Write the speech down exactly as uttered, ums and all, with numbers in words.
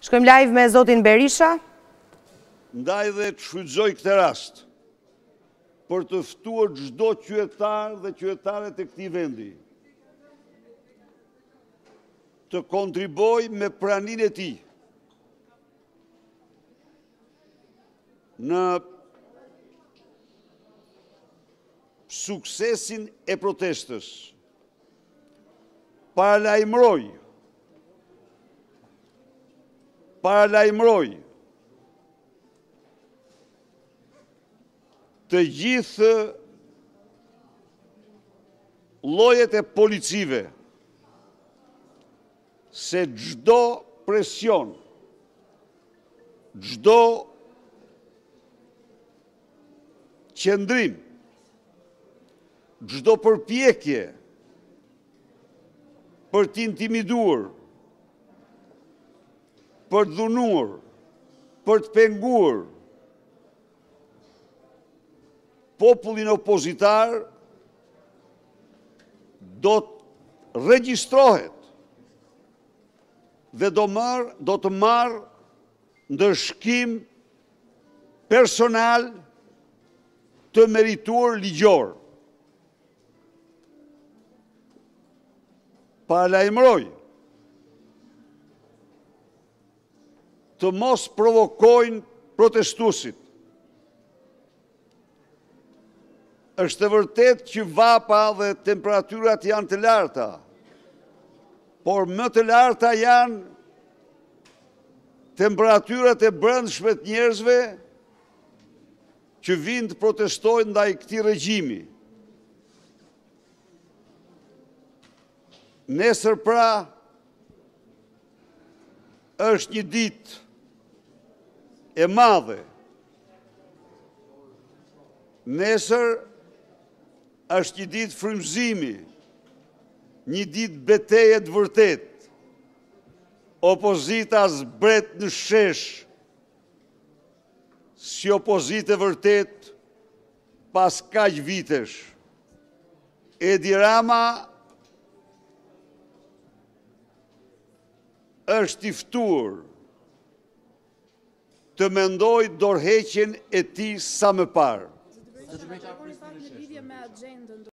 Shkojmë live me zotin Berisha. Ndaj dhe të shfrytëzoj këtë rast për të ftuar çdo qytetar dhe qytetare të këtij vendi të kontriboj me praninë e tij në suksesin e protestës. Paralajmëroj, paralajmëroj të gjithë llojet e policive se çdo presion, çdo qëndrim, çdo përpjekje për t'intimiduar, për të dhunuar, për të penguar popullin opozitar, do të regjistrohet dhe do marr, do të marrë ndërshkim personal të merituar ligjor. Paralajmëroj të mos provokojnë protestuesit. Është e vërtet që vapa dhe temperaturat janë të larta, por më të larta janë temperaturat e brendshme të njerëzve që vinë të protestojnë ndaj këtij regjimi. Nesër pra është një ditë e madhe. Nesër është një ditë frymëzimi, një ditë betejë të vërtetë. Opozita zbret në shesh, si opozitë e vërtet pas kaq vitesh. Edi Rama është i ftuar të mendoj dorëheqjen e tij sa më parë.